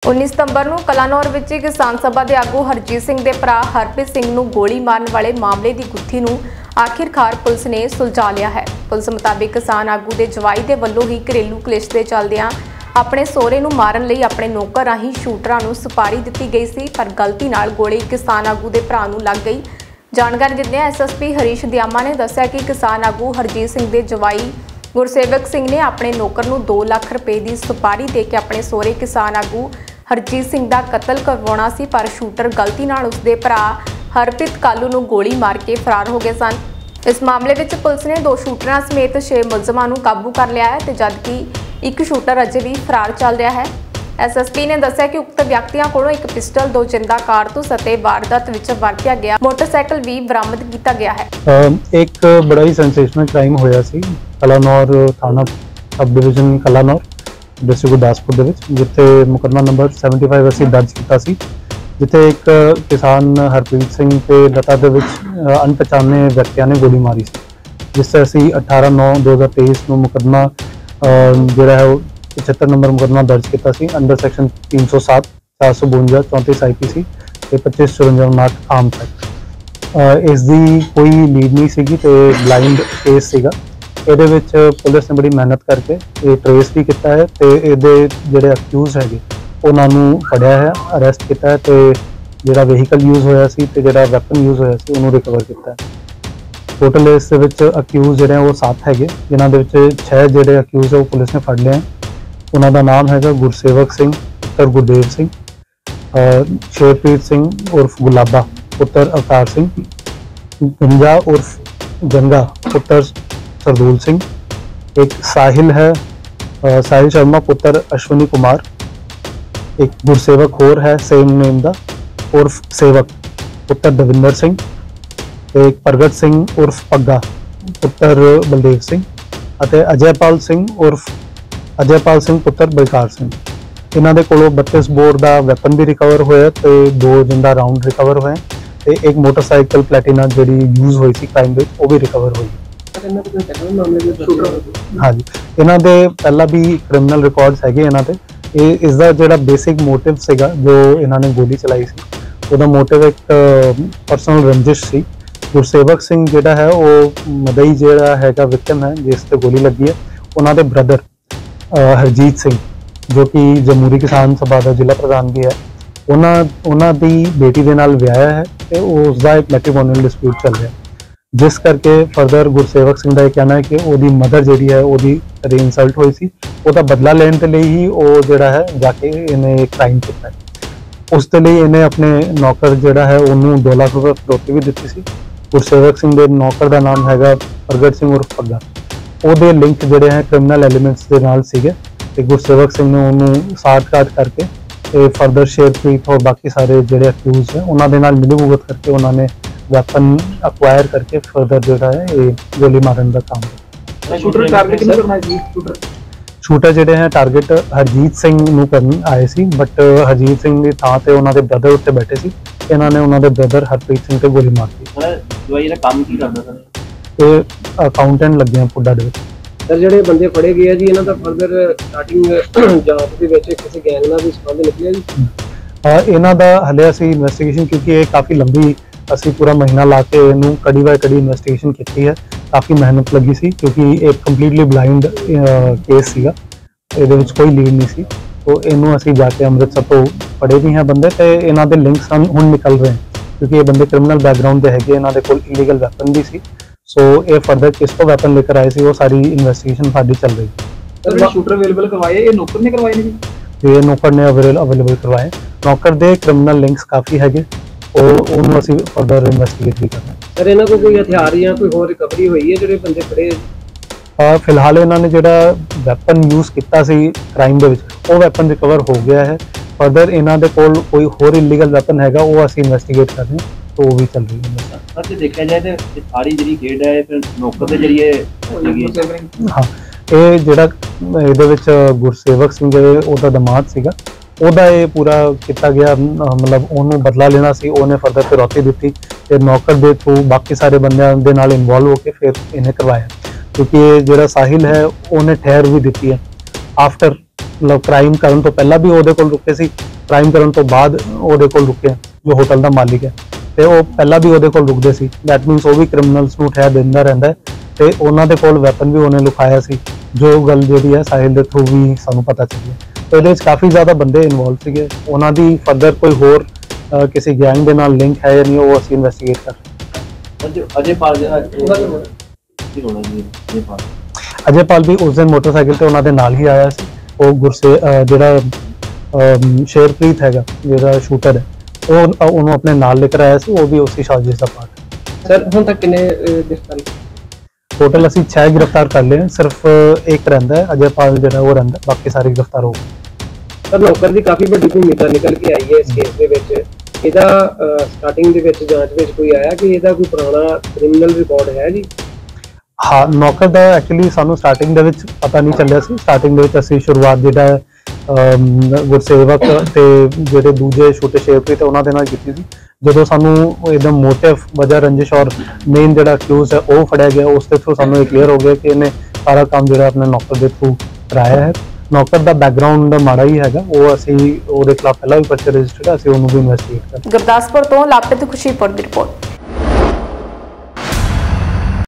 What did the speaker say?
19 ਸਤੰਬਰ ਨੂੰ ਕਲਾਨੌਰ ਵਿੱਚ ਕਿਸਾਨ ਸਭਾ ਦੇ ਆਗੂ ਹਰਜੀਤ ਸਿੰਘ ਦੇ ਭਰਾ ਹਰਪ੍ਰੀਤ ਸਿੰਘ ਨੂੰ ਗੋਲੀ ਮਾਰਨ ਵਾਲੇ ਮਾਮਲੇ ਦੀ ਗੁੱਥੀ ਨੂੰ ਆਖਿਰਕਾਰ ਪੁਲਿਸ ਨੇ ਸੁਲਝਾ ਲਿਆ ਹੈ। ਪੁਲਿਸ ਮੁਤਾਬਿਕ ਕਿਸਾਨ ਆਗੂ ਦੇ ਜਵਾਈ ਦੇ ਵੱਲੋਂ ਹੀ ਘਰੇਲੂ ਕਲੇਸ਼ ਦੇ ਚੱਲਦਿਆਂ ਆਪਣੇ ਸਹੁਰੇ ਨੂੰ ਮਾਰਨ ਲਈ ਆਪਣੇ ਨੌਕਰ ਰਾਹੀਂ ਸ਼ੂਟਰਾਂ ਨੂੰ ਸੁਪਾਰੀ ਦਿੱਤੀ ਗਈ ਸੀ, ਪਰ ਗਲਤੀ ਨਾਲ ਗੋਲੀ ਕਿਸਾਨ ਆਗੂ ਦੇ ਭਰਾ ਨੂੰ ਲੱਗ ਗਈ। ਜਾਣਕਾਰੀ ਦਿੰਦਿਆਂ ਐਸਐਸਪੀ ਹਰੀਸ਼ ਦਿਆਮਾ ਨੇ ਦੱਸਿਆ ਕਿ ਕਿਸਾਨ ਆਗੂ ਹਰਜੀਤ ਸਿੰਘ ਦੇ ਜਵਾਈ ਗੁਰਸੇਵਕ ਸਿੰਘ ਨੇ ਆਪਣੇ ਨੌਕਰ ਨੂੰ 2 ਲੱਖ ਰੁਪਏ ਦੀ ਸੁਪਾਰੀ ਦੇ ਕੇ ਆਪਣੇ ਸਹੁਰੇ ਕਿਸਾਨ ਆਗੂ ਹਰਜੀਤ ਸਿੰਘ ਦਾ ਕਤਲ ਕਰਵਾਉਣਾ ਸੀ, ਪਰ ਸ਼ੂਟਰ ਗਲਤੀ ਨਾਲ ਉਸਦੇ ਭਰਾ ਹਰਪ੍ਰੀਤ ਕਾਲੂ ਨੂੰ ਗੋਲੀ ਮਾਰ ਕੇ ਫਰਾਰ ਹੋ ਗਏ ਸਨ। ਇਸ ਮਾਮਲੇ ਵਿੱਚ ਪੁਲਿਸ ਨੇ 2 ਸ਼ੂਟਰਾਂ ਸਮੇਤ 6 ਮੁਲਜ਼ਮਾਂ ਨੂੰ ਕਾਬੂ ਕਰ ਲਿਆ ਹੈ ਤੇ ਜਦਕਿ ਇੱਕ ਸ਼ੂਟਰ ਅਜੇ ਵੀ ਫਰਾਰ ਚੱਲ ਰਿਹਾ ਹੈ। ਐਸਐਸਪੀ ਨੇ ਦੱਸਿਆ ਕਿ ਉਕਤ ਵਿਅਕਤੀਆਂ ਕੋਲੋਂ ਇੱਕ ਪਿਸਟਲ, 2 ਜਿੰਦਾ ਕਾਰਤੂਸ ਅਤੇ ਵਾਰਦਾਤ ਵਿੱਚ ਵਰਤਿਆ ਗਿਆ ਮੋਟਰਸਾਈਕਲ ਵੀ ਬਰਾਮਦ ਕੀਤਾ ਗਿਆ ਹੈ। एक बड़ा ही सेंसेशनल क्राइम होया सी कलानौर थाना sub division Kalanaur district Gurdaspur ਦੇ ਵਿੱਚ, ਜਿੱਥੇ ਮੁਕੱਦਮਾ ਨੰਬਰ 75 ਅਸੀਂ ਦਰਜ ਕੀਤਾ ਸੀ, ਜਿੱਥੇ ਇੱਕ ਕਿਸਾਨ ਹਰਪ੍ਰੀਤ ਸਿੰਘ ਤੇ ਲਤਾ ਦੇ ਵਿੱਚ ਅਣਪਛਾਣੇ ਵਿਅਕਤੀਆਂ ਨੇ ਗੋਲੀ ਮਾਰੀ ਸੀ, ਜਿਸ ਤੇ ਅਸੀਂ 18/9/2023 ਨੂੰ ਮੁਕੱਦਮਾ ਜਿਹੜਾ ਹੈ 75 ਨੰਬਰ ਮੁਕੱਦਮਾ ਦਰਜ ਕੀਤਾ ਸੀ ਅੰਡਰ ਸੈਕਸ਼ਨ 307 452 34 IPC ਤੇ 2554 ਆਮ ਤੱਕ। ਇਸ ਦੀ ਕੋਈ ਲੀਡ ਨਹੀਂ ਸੀਗੀ ਤੇ ਬਲਾਈਂਡ ਕੇਸ ਸੀਗਾ। ਇਹਦੇ ਵਿੱਚ ਪੁਲਿਸ ਨੇ ਬੜੀ ਮਿਹਨਤ ਕਰਕੇ ਇਹ ਟ੍ਰੇਸ ਵੀ ਕੀਤਾ ਹੈ ਤੇ ਇਹਦੇ ਜਿਹੜੇ ਅਕਿਊਜ਼ ਹੈਗੇ ਉਹਨਾਂ ਨੂੰ ਫੜਿਆ ਹੈ, ਅਰੈਸਟ ਕੀਤਾ ਹੈ ਤੇ ਜਿਹੜਾ ਵਹੀਕਲ ਯੂਜ਼ ਹੋਇਆ ਸੀ ਤੇ ਜਿਹੜਾ ਵੈਪਨ ਯੂਜ਼ ਹੋਇਆ ਸੀ ਉਹਨੂੰ ਰਿਕਵਰ ਕੀਤਾ ਹੈ। ਟੋਟਲ ਇਸ ਦੇ ਵਿੱਚ ਅਕਿਊਜ਼ ਜਿਹੜੇ ਉਹ 7 ਹੈਗੇ, ਜਿਨ੍ਹਾਂ ਦੇ ਵਿੱਚ 6 ਜਿਹੜੇ ਅਕਿਊਜ਼ ਉਹ ਪੁਲਿਸ ਨੇ ਫੜ ਲਏ ਹਨ। ਉਹਨਾਂ ਦਾ ਨਾਮ ਹੈਗਾ ਗੁਰਸੇਵਕ ਸਿੰਘ ਪੁੱਤਰ ਗੁਰਦੇਵ ਸਿੰਘ, ਸ਼ੇਰਪ੍ਰੀਤ ਸਿੰਘ ਉਰਫ ਗੁਲਾਬਾ ਪੁੱਤਰ ਅਵਤਾਰ ਸਿੰਘ, ਗੰजा उर्फ गंगा पुत्र सरदूल सिंह, एक साहिल है साहिल शर्मा पुत्र अश्विनी कुमार, एक गुरसेवक होर है सेम नेम दा उर्फ सेवक पुत्र दविंदर सिंह, एक प्रगट सिंह उर्फ पग्गा पुत्र बलदेव सिंह, अजयपाल सिंह उर्फ अजयपाल सिंह पुत्र बलकार सिंह। इन्हों के कोलों 32 बोर का वैपन भी रिकवर होया ते 2 जिंदा राउंड रिकवर होए ਤੇ ਇੱਕ ਮੋਟਰਸਾਈਕਲ ਪਲੈਟੀਨਾ ਜਿਹੜੀ ਯੂਜ਼ ਹੋਈ ਸੀ ਕ੍ਰਾਈਮ ਵਿੱਚ ਉਹ ਵੀ ਰਿਕਵਰ ਹੋਈ। ਹਾਂਜੀ, ਇਹਨਾਂ ਦੇ ਪਹਿਲਾਂ ਵੀ ਕ੍ਰਿਮੀਨਲ ਰਿਕਾਰਡਸ ਹੈਗੇ ਇਹਨਾਂ ਤੇ। ਇਹ ਇਸ ਦਾ ਜਿਹੜਾ ਬੇਸਿਕ ਮੋਟਿਵ ਸੀਗਾ ਜੋ ਇਹਨਾਂ ਨੇ ਗੋਲੀ ਚਲਾਈ ਸੀ, ਉਹਦਾ ਮੋਟਿਵ ਇੱਕ ਪਰਸਨਲ ਰੰਜਿਸ਼ ਸੀ। ਗੁਰਸੇਵਕ ਸਿੰਘ ਜਿਹੜਾ ਹੈ ਉਹ ਮਦਈ ਜਿਹੜਾ ਹੈਗਾ ਵਿਕਟਮ ਹੈ ਜਿਸ ਤੇ ਗੋਲੀ ਲੱਗੀ ਹੈ, ਉਹਨਾਂ ਦੇ ਬ੍ਰਦਰ ਹਰਜੀਤ ਸਿੰਘ ਜੋ ਕਿ ਜਮਹੂਰੀ ਕਿਸਾਨ ਸਭਾ ਦਾ ਜ਼ਿਲ੍ਹਾ ਪ੍ਰਧਾਨ ਵੀ ਹੈ, ਉਹਨਾਂ ਦੀ ਬੇਟੀ ਦੇ ਨਾਲ ਵਿਆਹਿਆ ਹੈ ਤੇ ਉਸ ਦਾ ਇੱਕ ਮੈਟ੍ਰੀਮੋਨੀਅਲ ਡਿਸਪਿਊਟ ਚੱਲ ਰਿਹਾ, ਜਿਸ ਕਰਕੇ ਫਰਦਰ ਗੁਰਸੇਵਕ ਸਿੰਘ ਦਾ ਇਹ ਕਹਿਣਾ ਹੈ ਕਿ ਉਹਦੀ ਮਦਰ ਜਿਹੜੀ ਹੈ ਉਹਦੀ ਇਨਸਲਟ ਹੋਈ ਸੀ, ਉਹਦਾ ਬਦਲਾ ਲੈਣ ਦੇ ਲਈ ਹੀ ਉਹ ਜਿਹੜਾ ਹੈ ਜਾ ਕੇ ਇਹਨੇ ਕ੍ਰਾਈਮ ਕੀਤਾ ਹੈ। ਉਸ ਦੇ ਲਈ ਇਹਨੇ ਆਪਣੇ ਨੌਕਰ ਜਿਹੜਾ ਹੈ ਉਹਨੂੰ 2 ਲੱਖ ਰੁਪਏ ਫਰੋਤੀ ਵੀ ਦਿੱਤੀ ਸੀ। ਗੁਰਸੇਵਕ ਸਿੰਘ ਦੇ ਨੌਕਰ ਦਾ ਨਾਮ ਹੈਗਾ ਪ੍ਰਗਟ ਸਿੰਘ ਉਰਫ ਪੱਗਾ। ਉਹਦੇ ਲਿੰਕ ਜਿਹੜੇ ਹੈ ਕ੍ਰਿਮੀਨਲ ਐਲੀਮੈਂਟਸ ਦੇ ਨਾਲ ਸੀਗੇ ਤੇ ਗੁਰਸੇਵਕ ਸਿੰਘ ਨੇ ਉਹਨੂੰ ਸਾਠ-ਕਾਟ ਕਰਕੇ ਤੇ ਫਰਦਰ ਸ਼ੇਰਪ੍ਰੀਤ और बाकी सारे ਜਿਹੜੇ ਅਕਿਊਜ਼ ਹੈ ਉਹਨਾਂ ਦੇ ਨਾਲ ਮਿਲੀਭੁਗਤ ਕਰਕੇ ਉਹਨਾਂ ਨੇ ਵੈਪਨ ਅਕਵਾਇਰ ਕਰਕੇ ਫਰਦਰ ਜਿਹੜਾ ਹੈ ਇਹ ਗੋਲੀ ਮਾਰਨ ਦਾ ਕੰਮ ਕੀਤਾ। ਸ਼ੂਟਰ ਟਾਰਗੇਟ ਕਿਹਨੂੰ ਕਰਨਾ ਸੀ? ਸ਼ੂਟਰ ਜਿਹੜੇ ਹੈ ਟਾਰਗੇਟ ਹਰਜੀਤ ਸਿੰਘ ਨੂੰ ਕਰਨ ਆਏ ਸੀ, ਬਟ ਹਰਜੀਤ ਸਿੰਘ ਦੀ ਥਾਂ ਤੇ ਉਹਨਾਂ ਦੇ ਬ੍ਰਦਰ ਉੱਤੇ ਬੈਠੇ ਸੀ। ਇਹਨਾਂ ਨੇ ਉਹਨਾਂ ਦੇ ਬ੍ਰਦਰ ਹਰਪ੍ਰੀਤ ਸਿੰਘ ਤੇ ਗੋਲੀ ਮਾਰਤੀ। ਦਵਾਈ ਦਾ ਕੰਮ ਕੀ ਕਰਦਾ ਸਰ? ਇਹ ਅਕਾਊਂਟੈਂਟ ਲੱਗੇ ਆ ਪੁੱਡਾ ਦੇ ਵਿੱਚ। ਸਰ ਜਿਹੜੇ ਬੰਦੇ ਫੜੇ ਗਏ ਆ ਜੀ, ਇਹਨਾਂ ਦਾ ਫਰਦਰ ਸਟਾਰਟਿੰਗ ਜਾਂਚ ਦੇ ਵਿੱਚ ਕਿਸੇ ਗੈਂਗ ਨਾਲ ਵੀ ਸੰਬੰਧ ਨਿਕਲਿਆ ਜੀ? ਇਹਨਾਂ ਦਾ ਹਲੇ ਅਸੀਂ ਇਨਵੈਸਟੀਗੇਸ਼ਨ, ਕਿਉਂਕਿ ਇਹ ਕਾਫੀ ਲੰਬੀ ਅਸੀਂ ਪੂਰਾ ਮਹੀਨਾ ਲਾ ਕੇ ਇਹਨੂੰ ਕੜੀ ਬਾਏ ਕੜੀ ਇਨਵੈਸਟੀਗੇਸ਼ਨ ਕੀਤੀ ਹੈ, ਕਾਫੀ ਮਿਹਨਤ ਲੱਗੀ ਸੀ ਕਿਉਂਕਿ ਇਹ ਕੰਪਲੀਟਲੀ ਬਲਾਈਂਡ ਕੇਸ ਸੀਗਾ, ਇਹਦੇ ਵਿੱਚ ਕੋਈ ਲੀਡ ਨਹੀਂ ਸੀ। तो इनू असी जाके अमृतसर तो फड़े भी हैं बंदे ते इन्हां दे लिंक्स हुण निकल रहे हैं क्योंकि ये बंदे क्रिमिनल बैकग्राउंड दे हैगे, इन्हां दे कोल इलीगल वैपन भी सी। सो ये फर्दर किस तो वैपन लेकर आए सी वो सारी इन्वेस्टिगेशन साडी चल रही है। सर शूटर अवेलेबल करवाए ये नौकर ने करवाए नहीं? ये नौकर ने अवेलेबल करवाए। नौकर दे क्रिमिनल लिंक्स काफ़ी हैगे और उन्होंने असी फर्दर इन्वेस्टिगेट भी कर रहे हैं। सर इन्हां को कोई हथियार या कोई होर रिकवरी हुई है जिहड़े बंदे फड़े? फिलहाल इन्होंने जिहड़ा वैपन यूज़ किया सी क्राइम दे विच वो वैपन रिकवर हो गया है। फर्दर इन्हां दे कोल कोई होर इलीगल वैपन हैगा वो असी इन्वेस्टिगेट कर रहे हैं, तो वो भी चल रही है। सर जे देखा जाए तो सारी जिहड़ी खेड है फिर नौकर दे जरिए लगी। हाँ ये जिहड़ा इहदे विच गुरसेवक सिंह ओहदा दमाद सीगा, ओहदा ये पूरा किया गया, मतलब उन्होंने बदला लेना सी, उन्हें फर्दर फिरौती दी ते नौकर दे थ्रू बाकी सारे बंदियां दे नाल इन्वॉल्व होकर फिर इन्हें करवाया क्योंकि ये जिहड़ा साहिल है उन्हें ठहर भी दी है आफ्टर मतलब क्राइम करन तो पहला भी ओहदे कोल रुके सी ਕ੍ਰਾਈਮ ਕਰਨ ਤੋਂ ਬਾਅਦ ਉਹਦੇ ਕੋਲ ਰੁਕੇ, ਜੋ ਹੋਟਲ ਦਾ ਮਾਲਿਕ ਹੈ, ਤੇ ਉਹ ਪਹਿਲਾਂ ਵੀ ਉਹਦੇ ਕੋਲ ਰੁਕਦੇ ਸੀ। ਦੈਟ ਮੀਨਸ ਉਹ ਵੀ ਕ੍ਰਿਮੀਨਲਸ ਨੂੰ ਠਹਿਰ ਦਿੰਦਾ ਰਹਿੰਦਾ ਹੈ, ਤੇ ਉਹਨਾਂ ਦੇ ਕੋਲ ਵੈਪਨ ਵੀ ਉਹਨੇ ਲੁਕਾਇਆ ਸੀ, ਜੋ ਗੱਲ ਜਿਹੜੀ ਹੈ ਸਾਹਿਲ ਦੇ ਥਰੂ ਵੀ ਸਾਨੂੰ ਪਤਾ ਚੱਲੀ। ਤੇ ਇਹਦੇ ਵਿੱਚ ਕਾਫੀ ਜ਼ਿਆਦਾ ਬੰਦੇ ਇਨਵੋਲਵ ਸੀਗੇ, ਉਹਨਾਂ ਦੀ ਫਰਦਰ ਕੋਈ ਹੋਰ ਕਿਸੇ ਗੈਂਗ ਦੇ ਨਾਲ ਲਿੰਕ ਹੈ ਜਾਂ ਨਹੀਂ, ਉਹ ਅਸੀਂ ਇਨਵੈਸਟੀਗੇਟ ਕਰ ਰਹੇ ਹਾਂ। ਅਜੇਪਾਲ ਜਿਹੜਾ ਕੀ ਹੋਣਾ ਜੀ, ਅਜੇਪਾਲ ਵੀ ਉਸ ਦਿਨ ਮੋਟਰਸਾਈਕਲ ਤੇ ਉਹਨਾਂ ਦੇ ਨਾਲ ਹੀ ਆਇਆ ਸੀ। ਉਹ ਜਿਹੜਾ ਸ਼ੇਰਪ੍ਰੀਤ ਹੈਗਾ, ਜਿਹੜਾ ਸ਼ੂਟਰ ਹੈ, ਉਹਨੂੰ ਆਪਣੇ ਨਾਲ ਲੈ ਕੇ ਆਇਆ ਸੀ, ਉਹ ਵੀ ਉਸੇ ਸਾਜ਼ਿਸ਼ ਦਾ ਪਾਰਟ ਹੈ। ਸਰ ਹੁਣ ਤੱਕ ਕਿੰਨੇ ਗ੍ਰਿਫਤਾਰੀ? टोटल ਅਸੀਂ 6 गिरफ्तार कर लिए हैं, सिर्फ एक रहता है अजयपाल ਜਿਹੜਾ ਉਹ ਰਹਿੰਦਾ, ਬਾਕੀ ਸਾਰੇ गिरफ्तार हो गए। ਸਰ ਨੌਕਰ ਦੀ ਕਾਫੀ ਵੱਡੀ ਭੂਮਿਕਾ ਨਿਕਲ ਕੇ ਆਈ ਹੈ ਇਸ ਕੇਸ ਦੇ ਵਿੱਚ। ਇਹਦਾ ਸਟਾਰਟਿੰਗ ਦੇ ਵਿੱਚ ਜਾਂਚ ਵਿੱਚ ਕੋਈ ਆਇਆ ਕਿ ਇਹਦਾ ਕੋਈ ਪੁਰਾਣਾ ਕ੍ਰਿਮੀਨਲ ਰਿਕਾਰਡ ਹੈ ਜੀ? ਹਾਂ, ਨੌਕਰ ਦਾ ਐਕਚੁਅਲੀ ਸਾਨੂੰ ਸਟਾਰਟਿੰਗ ਦੇ ਵਿੱਚ ਪਤਾ ਨਹੀਂ ਚੱਲਿਆ ਸੀ। ਸਟਾਰਟਿੰਗ ਦੇ ਵਿੱਚ ਅਸੀਂ ਸ਼ੁਰੂਆਤ ਜਿਹੜਾ ਗੁਰਸੇਵਕ ਤੇ ਜਿਹੜੇ ਦੂਜੇ ਛੋਟੇ ਸ਼ੇਰਪ੍ਰੀਤ ਉਹਨਾਂ ਦੇ ਨਾਲ ਕੀਤੀ ਸੀ। ਜਦੋਂ ਸਾਨੂੰ एकदम मोटिव वजह रंजिश और मेन ਜਿਹੜਾ ਅਕਿਊਜ਼ ਹੈ ਉਹ ਫੜਿਆ ਗਿਆ, ਉਸ ਦੇ ਥਰੂ ਸਾਨੂੰ ਇਹ ਕਲੀਅਰ ਹੋ ਗਿਆ ਕਿ ਇਹਨੇ ਸਾਰਾ ਕੰਮ ਜਿਹੜਾ ਆਪਣੇ ਨੌਕਰ ਦੇ ਥਰੂ ਕਰਾਇਆ ਹੈ। ਨੌਕਰ ਦਾ ਬੈਕਗ੍ਰਾਉਂਡ ਮਾੜਾ ਹੀ ਹੈਗਾ, ਉਹ ਅਸੀਂ ਉਹਦੇ ਖਿਲਾਫ ਪਹਿਲਾਂ ਵੀ ਪਰਚਾ ਰਜਿਸਟਰਡ ਹੈ, ਅਸੀਂ ਉਹਨੂੰ ਵੀ ਇਨਵੈਸਟੀਗੇਟ ਕਰ ਰਹੇ ਹਾਂ। ਗੁਰਦਾਸਪੁਰ ਤੋਂ ਲਾਪਤ ਖੁਸ਼ੀਪੁਰ ਦੀ ਰਿਪੋਰਟ।